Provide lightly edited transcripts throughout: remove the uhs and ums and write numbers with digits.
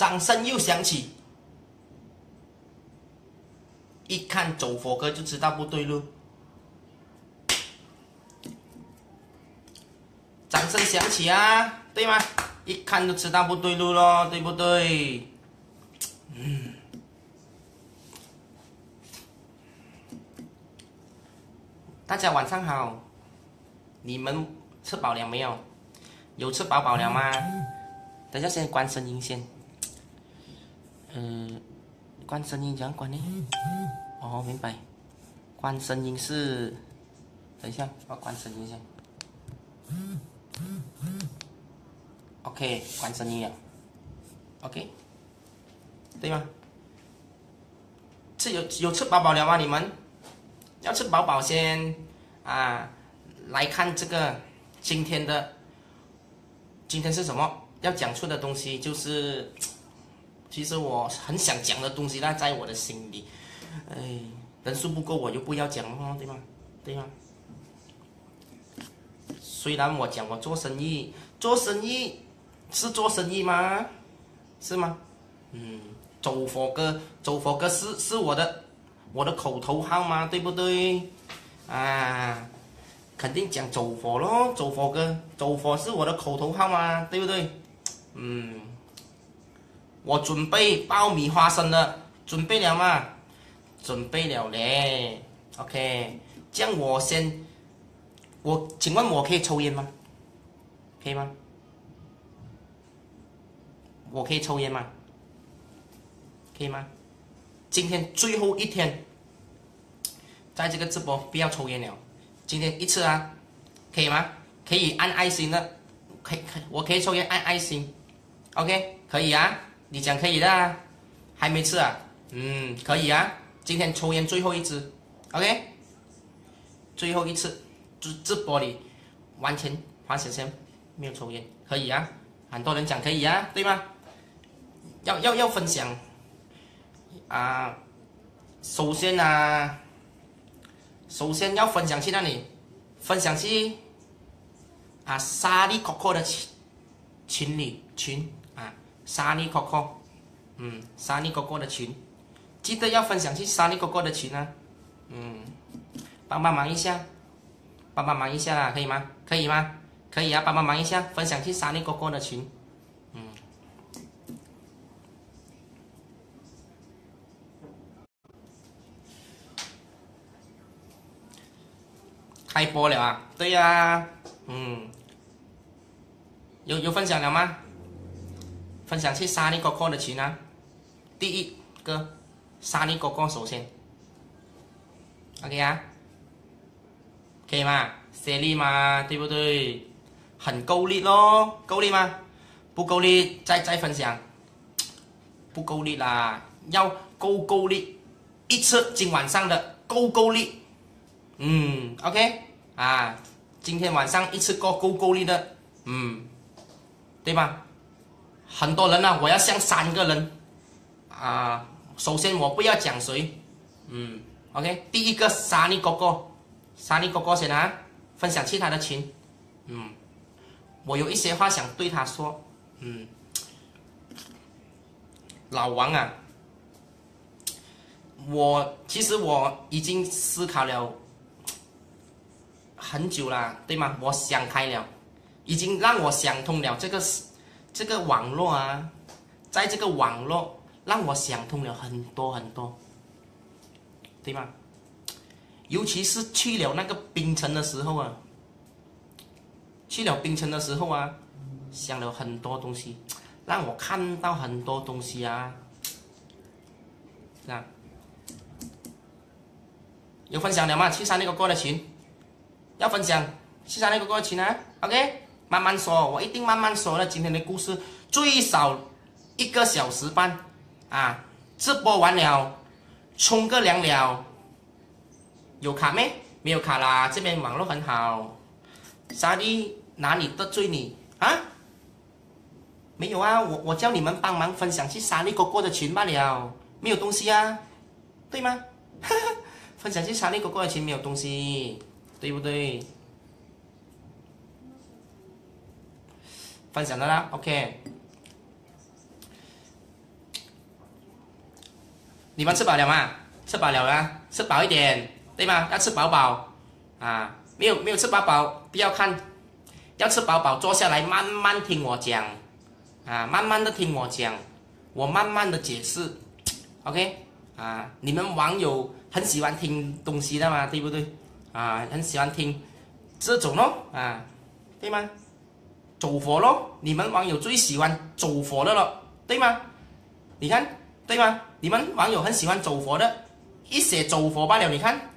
掌声又响起。一看走佛哥就知道不对路，掌声响起啊，对吗？一看就知道不对路咯，对不对？大家晚上好，你们吃饱了没有？有吃饱了吗？等一下先关声音先。关声音怎样关呢？哦，明白。关声音是，等一下，我关声音先。OK， 关声音了。OK， 对吗？有吃饱了吗？你们要吃饱先啊！来看这个今天是什么？要讲出的东西就是。其实我很想讲的东西呢，在我的心里，人数不够我就不要讲了，对吗？对吗？虽然我讲我做生意是做生意吗？是吗？走佛哥是我的口头号吗？对不对？啊，肯定讲走佛咯，走佛哥，走佛是我的口头号吗？对不对？我准备爆米花生了，准备了吗？准备了嘞。OK， 这样请问我可以抽烟吗？可以吗？我可以抽烟吗？可以吗？今天最后一天，在这个直播不要抽烟了。今天一次啊，可以吗？可以按爱心的，我可以抽烟按爱心。OK， 可以啊。你讲可以的啊，还没吃啊？可以啊。今天抽烟最后一支 ，OK， 最后一次，直播里完全没有抽烟，可以啊。很多人讲可以啊，对吗？要分享啊，首先要分享去那里，分享去沙利 Coco 的群啊。沙利哥哥，沙利哥哥的群，记得要分享去沙利哥哥的群啊，帮忙一下啦，可以吗？可以吗？可以啊，帮忙一下，分享去沙利哥哥的群，开播了啊？对呀，有分享了吗？分享去沙利哥哥的群啊，第一个沙利哥哥首先 ，OK 啊，可以吗？协力吗？对不对？很够力咯，够力吗？不够力再分享，不够力啦，要够力，一次今晚上的够力，OK 啊，今天晚上一次够力的，对吧？很多人啊，我要像3个人啊。首先我不要讲谁，OK， 第一个沙利哥哥先啊，分享去他的群，我有一些话想对他说，老王啊，其实我已经思考了很久了，对吗？我想开了，已经让我想通了这个网络啊，在这个网络让我想通了很多，对吗？尤其是去了那个槟城的时候啊，想了很多东西，让我看到很多东西啊，有分享了吗？去沙利哥哥的群，要分享去沙利哥哥的群啊 ，OK。慢慢说，我一定慢慢说了。今天的故事最少1个小时半啊！直播完了，冲个凉了。有卡没？没有卡啦，这边网络很好。沙利哪里得罪你啊？没有啊，我叫你们帮忙分享去沙利哥哥的群罢了，没有东西啊，对吗？分享去沙利哥哥的群没有东西，对不对？分享的啦 ，OK。 你们吃饱了吗？吃饱了啊，吃饱一点，对吗？要吃饱饱啊，没有吃饱饱，不要看，要吃饱饱，坐下来慢慢听我讲啊，慢慢的听我讲，我慢慢的解释 ，OK 啊？你们网友很喜欢听东西的嘛，对不对？啊，很喜欢听这种咯啊，对吗？走佛咯，你们网友最喜欢走佛的了，对吗？你看，对吗？你们网友很喜欢走佛的，一写走佛罢了，你看，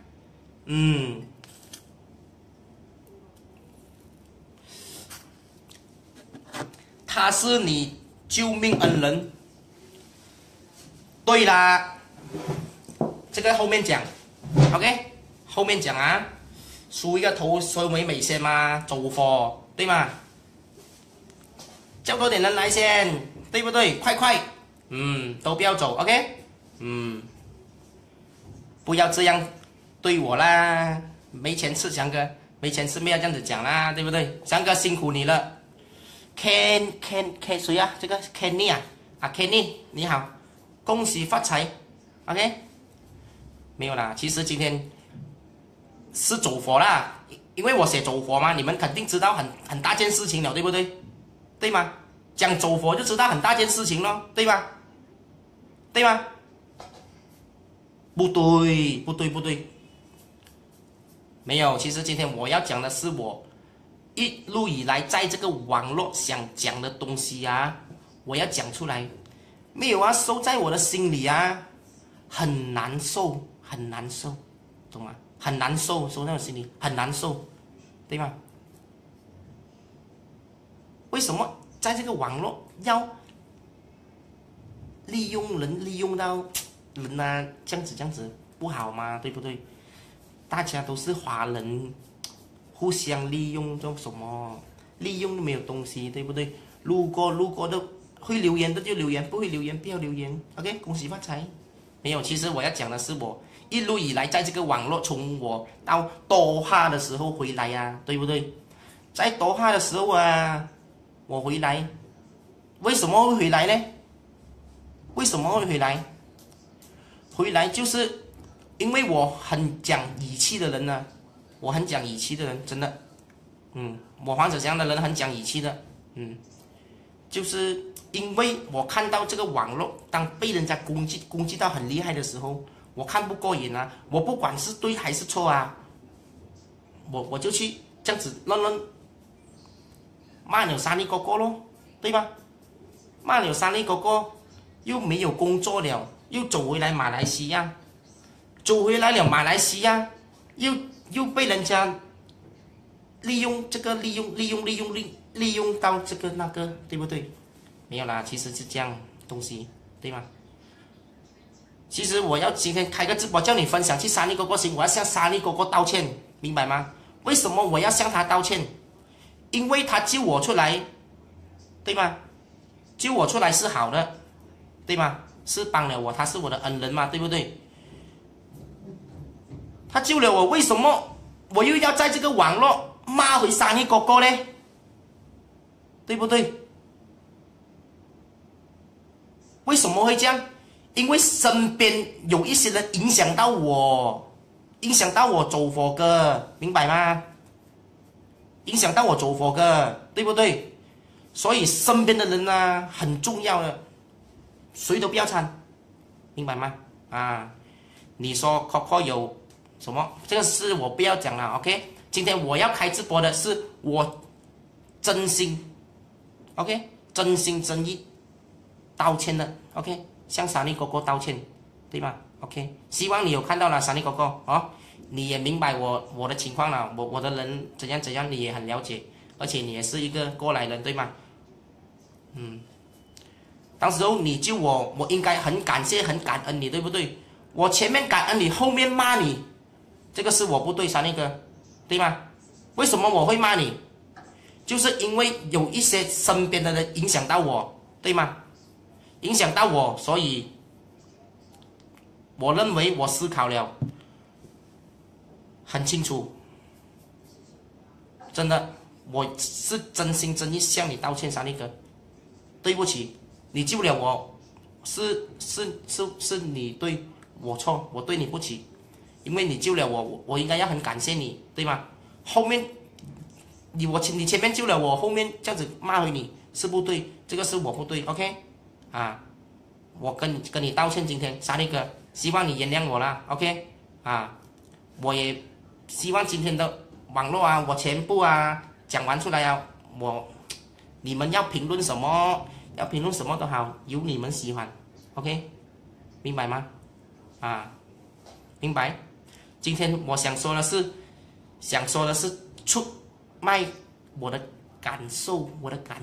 他是你救命恩人。对啦，这个后面讲 ，OK， 后面讲啊，梳一个头修美美先嘛，走佛，对吗？叫多点人来先，对不对？快，都不要走 ，OK， 不要这样对我啦，没钱吃，翔哥，没钱吃，没有这样子讲啦，对不对？翔哥辛苦你了。Ken 谁啊？这个 Kenny 啊，Kenny 你好，恭喜发财 ，OK， 没有啦，其实今天是走佛啦，因为我写走佛嘛，你们肯定知道很大件事情了，对不对？对吗？讲走佛就知道很大件事情咯，对吧？对吗？不对，没有，其实今天我要讲的是我一路以来在这个网络想讲的东西啊，我要讲出来，没有啊，收在我的心里啊，很难受，懂吗？很难受，收在我心里很难受，对吗？为什么在这个网络要利用人，利用到人啊，这样子不好吗？对不对？大家都是华人，互相利用做什么？利用都没有东西，对不对？路过的会留言的就留言，不会留言不要留言。OK， 恭喜发财。没有，其实我要讲的是我一路以来在这个网络，从我到多哈的时候回来呀，对不对？在多哈的时候啊，我回来，为什么会回来呢？为什么会回来？回来就是因为我很讲义气的人呢，我很讲义气的人，真的，我黄子翔的人很讲义气的，就是因为我看到这个网络，当被人家攻击到很厉害的时候，我看不过瘾啊，我不管是对还是错啊，我就去这样子乱骂了三立哥哥咯，对吧？骂了三立哥哥，又没有工作了，又走回来马来西亚，走回来了马来西亚，又被人家利用这个利用到这个那个，对不对？没有啦，其实是这样东西，对吗？其实我要今天开个直播叫你分享去三立哥哥行，我要向三立哥哥道歉，明白吗？为什么我要向他道歉？因为他救我出来，对吗？救我出来是好的，对吗？是帮了我，他是我的恩人嘛，对不对？他救了我，为什么我又要在这个网络骂回三立哥哥呢？对不对？为什么会这样？因为身边有一些人影响到我走佛哥，明白吗？影响到我走佛哥，对不对？所以身边的人啊很重要的，谁都不要掺，明白吗？啊，你说 Coco 有什么？这个事我不要讲了 ，OK？ 今天我要开直播的是我真心 ，OK？ 真心真意道歉的 ，OK？ 向三立哥哥道歉，对吗 ？OK？ 希望你有看到了三立哥哥哦。你也明白我的情况了，我的人怎样你也很了解，而且你也是一个过来人，对吗？当时候你救我，我应该很感谢很感恩你，对不对？我前面感恩你，后面骂你，这个是我不对，三立哥，对吗？为什么我会骂你？就是因为有一些身边的人影响到我，对吗？影响到我，所以我认为我思考了很清楚，真的，我是真心真意向你道歉，三立哥，对不起，你救了我， 是你对我错，我对你不起，因为你救了我，我应该要很感谢你，对吗？后面你前面救了我，后面这样子骂回你是不对，这个是我不对 ，OK？ 啊，我跟你道歉，今天沙利哥，希望你原谅我啦 ，OK？ 啊，我也希望今天的网络啊，我全部啊讲完出来啊，你们要评论什么，要评论什么都好，由你们喜欢 ，OK？ 明白吗？啊，明白。今天我想说的是出卖我的感受，我的感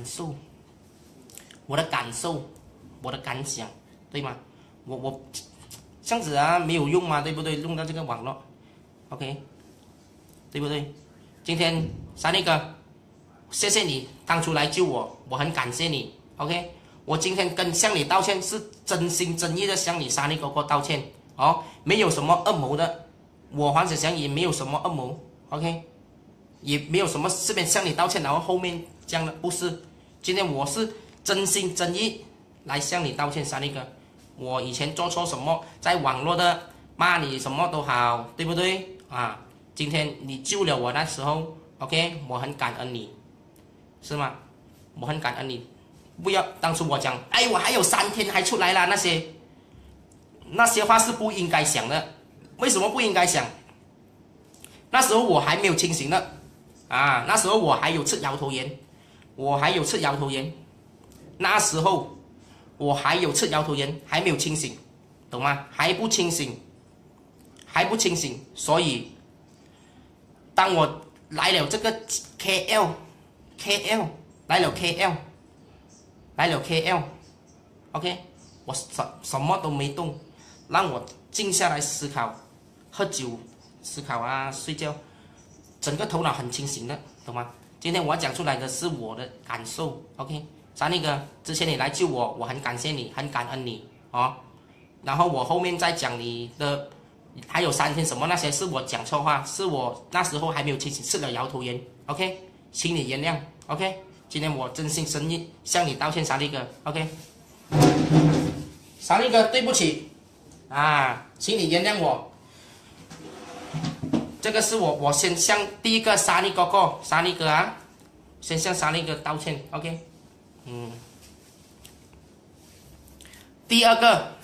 想，对吗？我这样子啊没有用嘛，对不对？用到这个网络 ，OK， 对不对？今天沙利哥，谢谢你当初来救我，我很感谢你 ，OK。我今天向你道歉，是真心真意的向你沙利哥哥道歉哦，没有什么恶谋的，我黄子祥也没有什么恶谋 ，OK， 也没有什么这边向你道歉，然后后面这样的不是，今天我是真心真意来向你道歉，沙利哥，我以前做错什么，在网络的骂你什么都好，对不对啊？今天你救了我那时候 ，OK， 我很感恩你，是吗？我很感恩你。不要，当初我讲，哎，我还有3天还出来啦，那些话是不应该想的。为什么不应该想？那时候我还没有清醒的，啊，那时候我还有吃摇头盐，那时候我还有吃摇头盐，还没有清醒，懂吗？还不清醒，所以当我来了这个 KL， 来了 KL，OK， 我什么都没动，让我静下来思考，喝酒思考啊，睡觉，整个头脑很清醒的，懂吗？今天我讲出来的是我的感受 ，OK， 沙利哥，之前你来救我，我很感谢你，很感恩你哦。然后我后面再讲你的，还有3天什么那些是我讲错话，是我那时候还没有清醒，吃了摇头盐 ，OK， 请你原谅 ，OK。今天我真心真意向你道歉，沙利哥 ，OK， 沙利哥，对不起，啊，请你原谅我。这个是我先向第一个沙利哥啊，先向沙利哥道歉 ，OK， 第二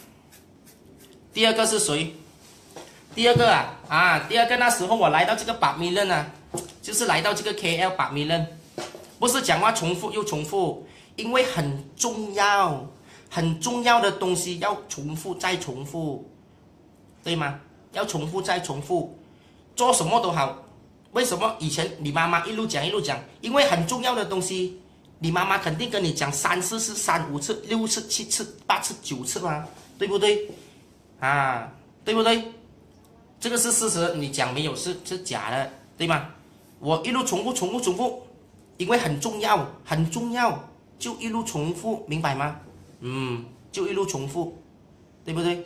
个是谁？第二个那时候我来到这个巴米勒啊，就是来到这个 KL 巴米勒。不是讲话重复又重复，因为很重要的东西要重复再重复，对吗？要重复再重复，做什么都好。为什么以前你妈妈一路讲？因为很重要的东西，你妈妈肯定跟你讲3次、3、5次、6次、7次、8次、9次嘛，对不对？啊，对不对？这个是事实，你讲没有是假的，对吗？我一路重复。因为很重要，就一路重复，明白吗？就一路重复，对不对？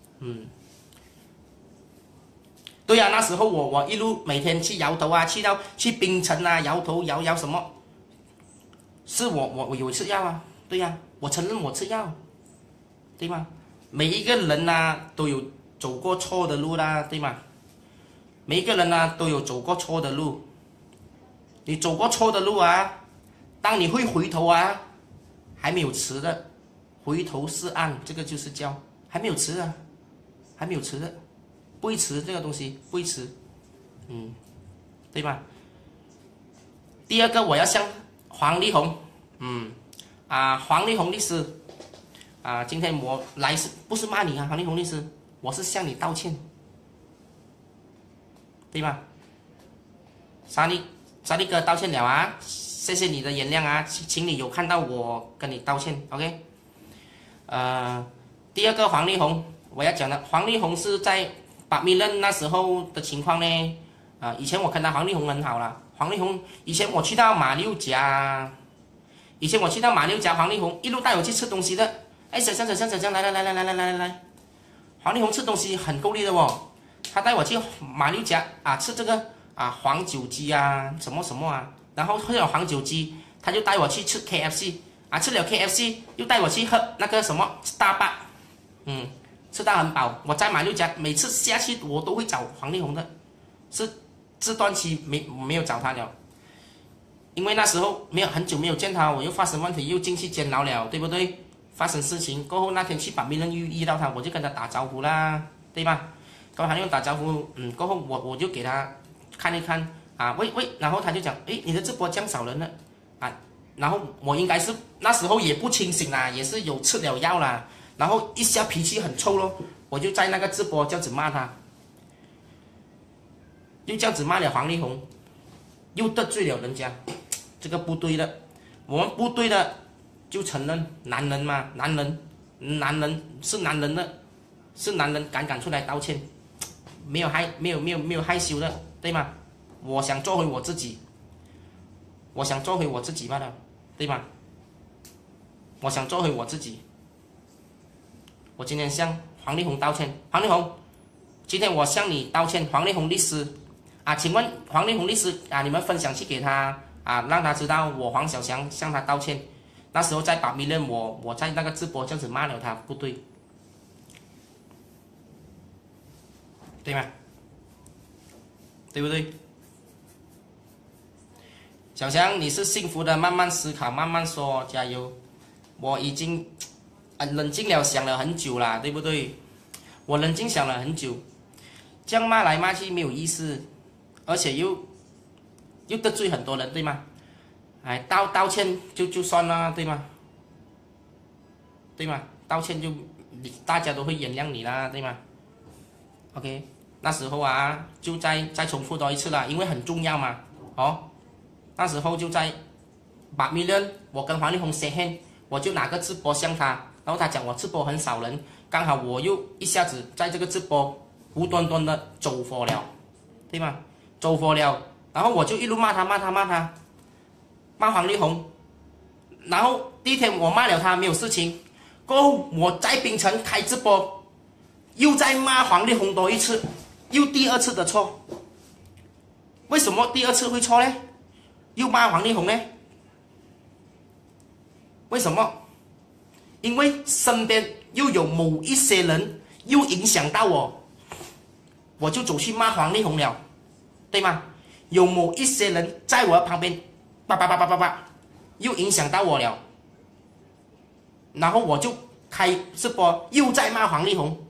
对呀，那时候我一路每天去摇头啊，去槟城啊，摇头摇什么？是我有吃药啊，对呀，我承认我吃药，对吗？每一个人啊都有走过错的路啦，对吗？每一个人啊都有走过错的路。你走过错的路啊，当你会回头啊，还没有迟的，回头是岸，这个就是叫还没有迟的，不会迟，这个东西不会迟，对吧？第二个我要向黄丽红，黄丽红律师，今天我来不是骂你啊，黄丽红律师，我是向你道歉，对吧？沙利哥道歉了啊，谢谢你的原谅啊，请你有看到我跟你道歉 ，OK？ 第二个黄丽红，我要讲的黄丽红是在巴米勒那时候的情况呢，以前我看到黄丽红很好了，黄丽红以前我去到马六甲，黄丽红一路带我去吃东西的，哎，小香来，黄丽红吃东西很够力的哦，他带我去马六甲吃这个。黄酒鸡啊，什么啊，然后会有黄酒鸡，他就带我去吃 KFC 啊，吃了 KFC 又带我去喝那个什么 Starbucks， 吃到很饱。我在马六甲每次下去我都会找黄丽红的，是这段期没有找他了，因为那时候很久没有见他，我又发生问题又进去监牢了，对不对？发生事情过后那天去把名人又遇到他，我就跟他打招呼啦，对吧？跟黄丽红打招呼，过后我就给他看一看啊，喂，然后他就讲，诶，你的直播这样少人了啊，然后我应该是那时候也不清醒啦，也是有吃了药啦，然后一下脾气很臭咯，我就在那个直播这样子骂他，又这样子骂了黄丽红，又得罪了人家，这个不对的，我们不对的就承认，男人嘛，男人是男人的，是男人敢出来道歉，没有害羞的，对吗？我想做回我自己，罢了，对吗？我想做回我自己。我今天向黄丽红道歉，黄丽红，今天我向你道歉，黄丽红律师啊，请问黄丽红律师啊，你们分享去给他啊，让他知道我黄小翔向他道歉。那时候在把米勒我在那个直播这样子骂了他，不对，对吗？对不对？小翔，你是幸福的，慢慢思考，慢慢说，加油！我已经冷静了，想了很久啦，对不对？我冷静想了很久，这样骂来骂去没有意思，而且又得罪很多人，对吗？哎，道歉就算了，对吗？对吗？道歉就大家都会原谅你啦，对吗 ？OK， 那时候啊，就再重复多一次啦，因为很重要嘛，哦，那时候就在8 million， 我跟黄丽红 say hand， 我就拿个直播向他，然后他讲我直播很少人，刚好我又一下子在这个直播无端端的走火了，对吗？走火了，然后我就一路骂他，骂黄丽红，然后第一天我骂了他没有事情，过后我在槟城开直播，又再骂黄丽红多一次，又第二次的错。为什么第二次会错呢？又骂黄丽红呢？为什么？因为身边又有某一些人又影响到我，我就走去骂黄丽红了，对吗？有某一些人在我的旁边，又影响到我了，然后我就开直播又在骂黄丽红，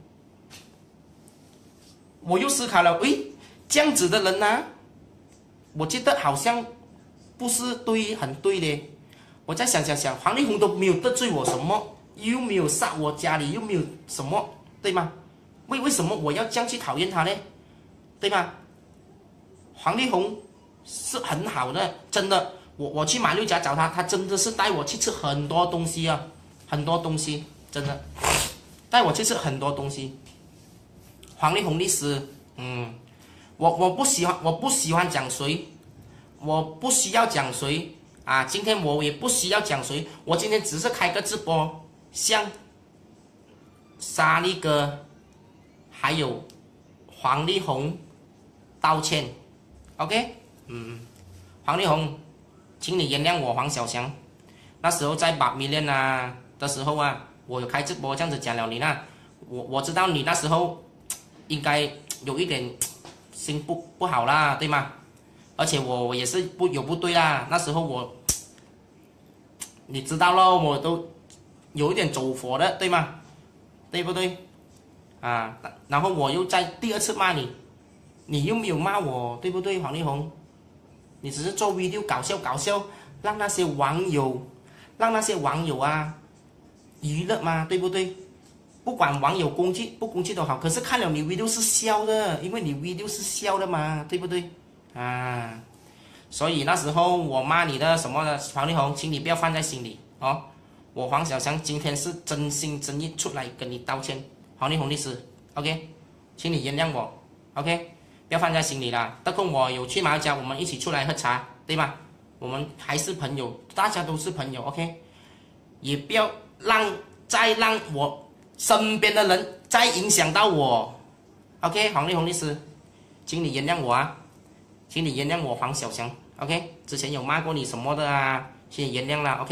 我又思考了，诶，这样子的人啊，我觉得好像不是很对的。我再想，黄丽红都没有得罪我什么，又没有杀我家里，又没有什么，对吗？为什么我要这样去讨厌他呢？对吧？黄丽红是很好的，真的。我去马六甲找他，他真的是带我去吃很多东西啊，很多东西，真的带我去吃很多东西。黄丽红律师，我不喜欢讲谁，我不需要讲谁啊。今天我也不需要讲谁，我今天只是开个直播，向沙利哥还有黄丽红道歉 ，OK， 黄丽红，请你原谅我黄小翔，那时候在8 million 啊的时候啊，我有开直播这样子讲了你那，我知道你那时候应该有一点心不好啦，对吗？而且我也是不对啦，那时候你知道咯，我都有一点走火的，对吗？对不对？啊，然后我又在第二次骂你，你又没有骂我，对不对，黄丽红？你只是做 video 搞笑，让那些网友啊娱乐嘛，对不对？不管网友攻击不攻击都好，可是看了你 video 是笑的，因为你 video 是笑的嘛，对不对？啊，所以那时候我骂你的什么的黄丽红，请你不要放在心里哦。我黄小翔今天是真心真意出来跟你道歉，黄丽红律师 ，OK， 请你原谅我 ，OK。不要放在心里啦，得空我有去马六甲，我们一起出来喝茶，对吧？我们还是朋友，大家都是朋友 ，OK。也不要再让我身边的人再影响到我 ，OK。黄丽红律师，请你原谅我啊，请你原谅我黄小翔 ，OK。之前有骂过你什么的啊，请你原谅啦 ，OK。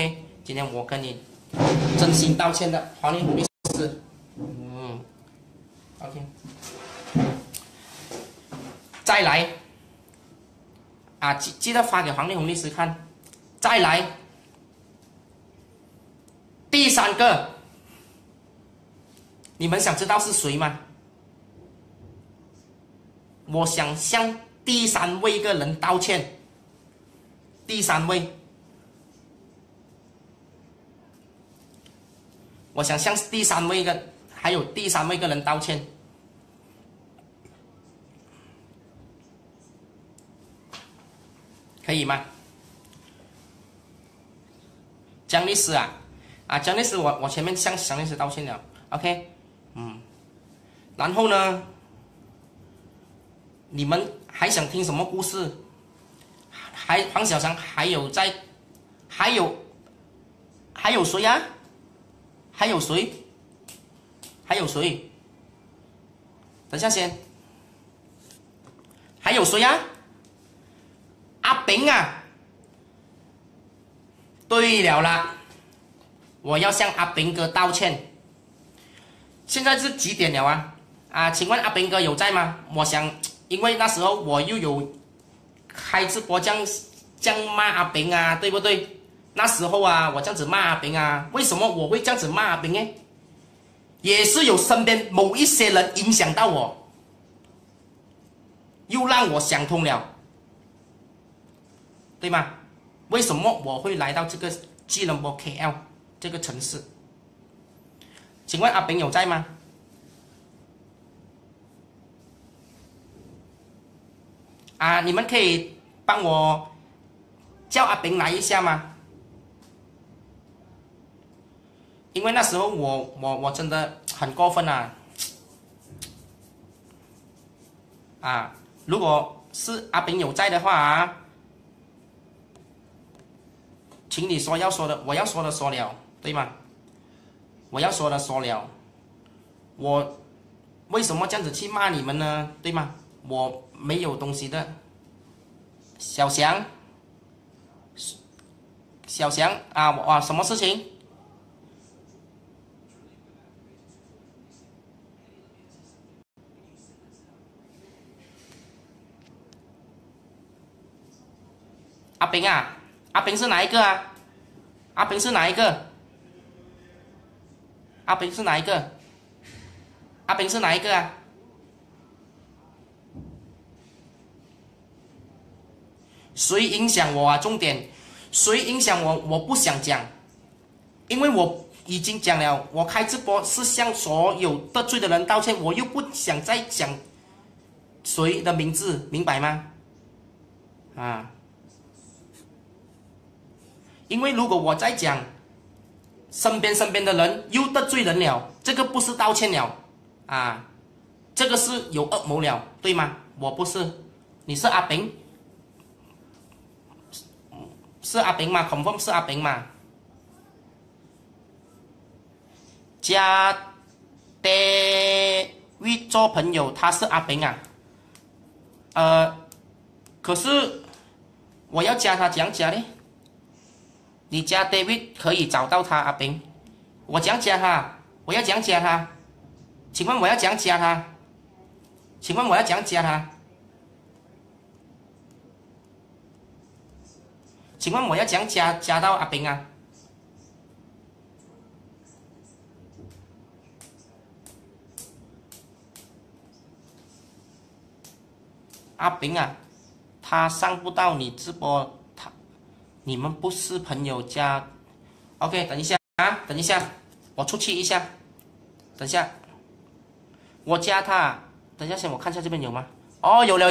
今天我跟你真心道歉的，黄立红律师。OK。再来啊，记得发给黄立红律师看。再来，第三个，你们想知道是谁吗？我想向第三位一个人道歉。第三位，我想向第三位一个，还有第三位一个人道歉。可以吗？江律师江律师，我前面向江律师道歉了 ，OK， 然后呢，你们还想听什么故事？黄小强还有谁呀？还有谁？等下先，还有谁呀？阿炳啊！对了啦，我要向阿炳哥道歉。现在是几点了请问阿炳哥有在吗？我想，因为那时候我又有开直播这样骂阿炳对不对？那时候我这样子骂阿炳为什么我会这样子骂阿炳呢？也是有身边某一些人影响到我，又让我想通了，对吗？为什么我会来到这个吉隆坡 KL 这个城市？请问阿炳有在吗？你们可以帮我叫阿炳来一下吗？因为那时候我真的很过分如果是阿炳有在的话请你说要说的，我要说的说了，对吗？我要说的说了，我为什么这样子去骂你们呢？对吗？我没有东西的。小翔什么事情？阿炳阿炳是哪一个阿炳是哪一个？阿炳是哪一个？阿炳是哪一个谁影响我重点，谁影响我？我不想讲，因为我已经讲了，我开直播是向所有得罪的人道歉，我又不想再讲谁的名字，明白吗？因为如果我再讲，身边的人又得罪人了，这个不是道歉了这个是有恶谋了，对吗？我不是，你是阿炳，是阿炳吗 ？confirm 是阿炳吗？加 David 做朋友，他是阿炳可是我要加他，怎样加呢？你加 David 可以找到他阿炳，我怎样加他？我要怎样加他？请问我要怎样加他？请问我要怎样加他？请问我要怎样加到阿炳阿炳他上不到你直播，你们不是朋友加 OK， 等一下等一下，我出去一下，等一下，我加他，等一下先我看一下这边有吗？哦，有了，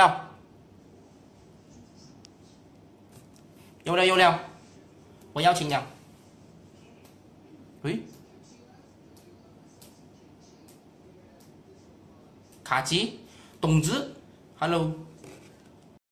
我邀请了。卡吉，董子 ，Hello。